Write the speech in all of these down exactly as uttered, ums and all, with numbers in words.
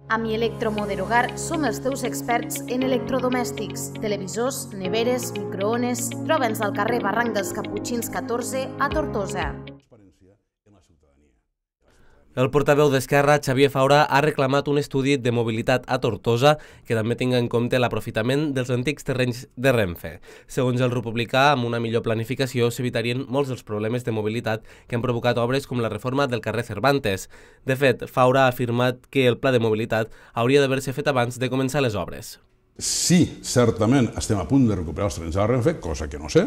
A Mi Electromoderogar som els teus experts en electrodomèstics, televisors, neveres, microones. Troba'ns al carrer Barranc dels Caputxins catorze a Tortosa. El portaveu d'Esquerra, Xavier Faura, ha reclamat un estudi de mobilitat a Tortosa que també tinga en compte l'aprofitament dels antics terrenys de Renfe. Segons el republicà, amb una millor planificació s'evitarien molts dels problemes de mobilitat que han provocat obres com la reforma del carrer Cervantes. De fet, Faura ha afirmat que el pla de mobilitat hauria d'haver-se fet abans de començar les obres. Si certament estem a punt de recuperar els trens de la Renfe, cosa que no sé,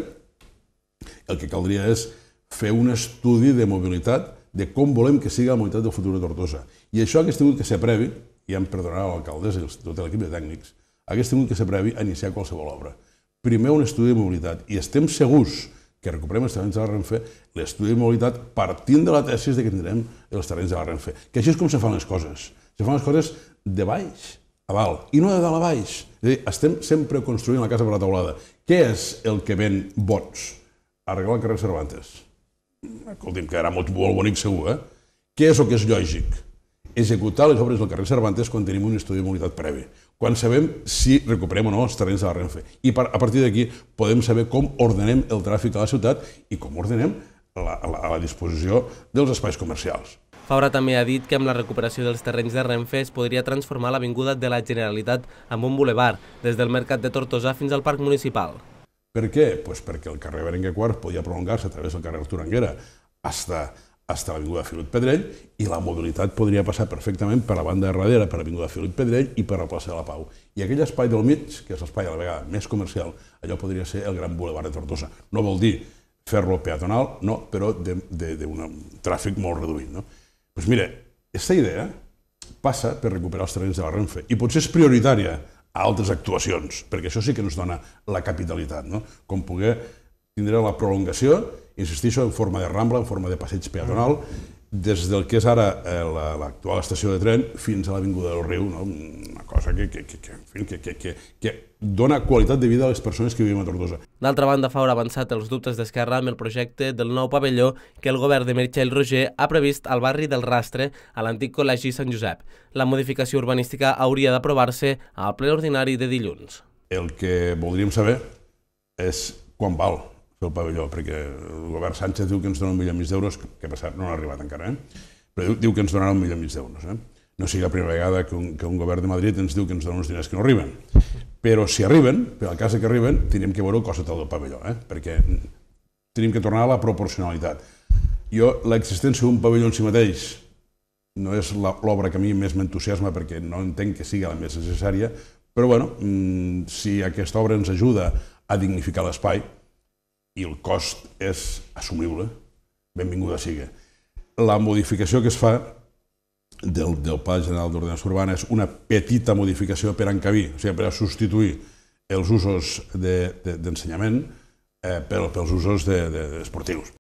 el que caldria és fer un estudi de mobilitat de com volem que sigui la mobilitat del futur de Tortosa. I això hagués tingut que ser previ, i em perdonarà l'alcaldessa i tot l'equip de tècnics, hagués tingut que ser previ a iniciar qualsevol obra. Primer un estudi de mobilitat, i estem segurs que recuperem els terrenys de la Renfe, l'estudi de mobilitat partint de la tesis de que tindrem els terrenys de la Renfe. Que així és com se fan les coses. Se fan les coses de baix a dalt, i no de dalt a baix. És a dir, estem sempre construint la casa per la teulada. Què és el que ven bons? Arreglar el carrer Cervantes. Escolti'm, quedarà molt bonic segur, eh? Què és el que és lògic? Executar les obres del carrer Cervantes quan tenim un estudi de mobilitat previ, quan sabem si recuperem o no els terrenys de la Renfe. I a partir d'aquí podem saber com ordenem el tràfic a la ciutat i com ordenem a la disposició dels espais comercials. Faura també ha dit que amb la recuperació dels terrenys de Renfe es podria transformar l'Avinguda de la Generalitat en un bulevard, des del Mercat de Tortosa fins al Parc Municipal. Per què? Pues perquè el carrer Berenguer quart podia prolongar-se a través del carrer Artur Anguera hasta l'Avinguda Felip Pedrell i la mobilitat podria passar perfectament per la banda de darrere, per l'Avinguda Felip Pedrell i per la plaça de la Pau. I aquell espai del mig, que és l'espai a la vegada més comercial, allò podria ser el gran bulevard de Tortosa. No vol dir fer-lo peatonal, no, però d'un tràfic molt reduït. Doncs mira, aquesta idea passa per recuperar els terrenys de la Renfe i potser és prioritària a altres actuacions, perquè això sí que ens dona la capitalitat, com poder tindre la prolongació, insistixo, en forma de rambla, en forma de passeig peatonal, des del que és ara l'actual estació de tren fins a l'Avinguda del Riu, una cosa que dona qualitat de vida a les persones que vivim a Tortosa. D'altra banda, Faura ha avançat els dubtes d'Esquerra amb el projecte del nou pavelló que el govern de Meritxell Roger ha previst al barri del Rastre, a l'antic Col·legi Sant Josep. La modificació urbanística hauria d'aprovar-se al ple ordinari de dilluns. El que voldríem saber és quan val fer el pavelló, perquè el govern Sánchez diu que ens dona un milió i mig d'euros, que per cert no ha arribat encara, però diu que ens donarà un milió i mig d'euros. No sigui la primera vegada que un govern de Madrid ens diu que ens dona uns diners que no arriben. Però si arriben, per al cas que arriben, tenim que veure el cost total del pavelló, perquè tenim que tornar a la proporcionalitat. Jo, l'existència d'un pavelló en si mateix no és l'obra que a mi més m'entusiasma perquè no entenc que sigui la més necessària, però bueno, si aquesta obra ens ajuda a dignificar l'espai i el cost és assumible, benvinguda sigui. La modificació que es fa del Pla General d'Ordenació Urbana és una petita modificació per encabir, o sigui, per substituir els usos d'ensenyament pels usos esportius.